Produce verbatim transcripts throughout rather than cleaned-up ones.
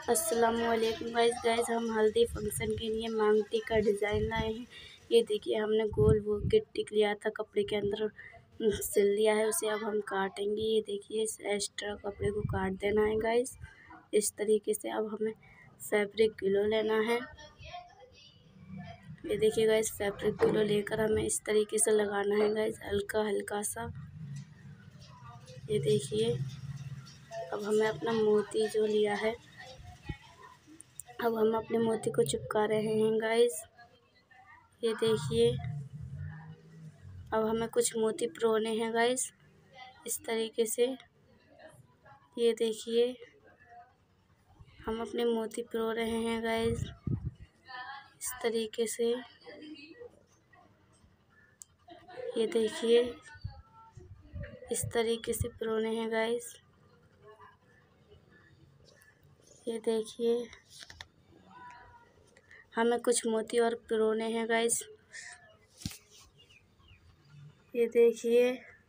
अस्सलामुअलैकुम guys guys हम हल्दी फंक्शन के लिए मांगटी का डिज़ाइन लाए हैं। ये देखिए हमने गोल वो गिट्टिक लिया था, कपड़े के अंदर सिल लिया है उसे अब हम काटेंगे। ये देखिए इस एक्स्ट्रा कपड़े को काट देना है गाइस इस तरीके से। अब हमें फैब्रिक ग्लू लेना है। ये देखिए गाइस फैब्रिक ग्लू लेकर हमें इस तरीके से लगाना है गाइस, हल्का हल्का सा। ये देखिए अब हमें अपना मोती जो लिया है, अब हम अपने मोती को चिपका रहे हैं गाइस। ये देखिए अब हमें कुछ मोती पिरोने हैं गाइस इस तरीके से। ये देखिए हम अपने मोती पिरो रहे हैं गाइस इस तरीके से। ये देखिए इस तरीके से पिरोने हैं गाइस। ये देखिए हमें कुछ मोती और पिरोने हैं गाइस। ये देखिए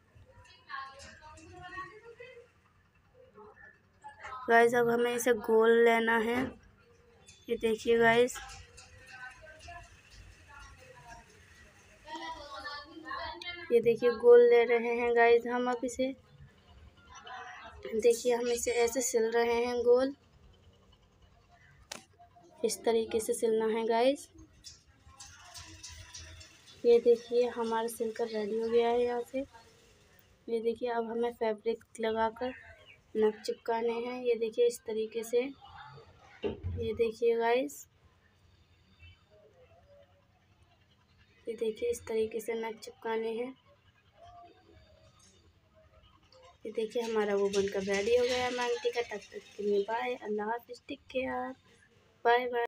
गाइस अब हमें इसे गोल लेना है। ये देखिए गाइस ये देखिए गोल ले रहे हैं गाइस हम अब इसे। देखिए हम इसे ऐसे सिल रहे हैं गोल, इस तरीके से सिलना है गाइस। ये देखिए हमारा सिलकर रेडी हो गया है यहाँ से। ये देखिए अब हमें फैब्रिक लगाकर नग चिपकाने हैं। ये देखिए इस तरीके से। ये देखिए गाइस ये देखिए इस तरीके से नग चिपकाने हैं। ये देखिए हमारा वो बनकर रेडी हो गया मांगटी का। तब तक के लिए बाय, अल्लाह हाफिज़, टेक केयर, बाय बाय।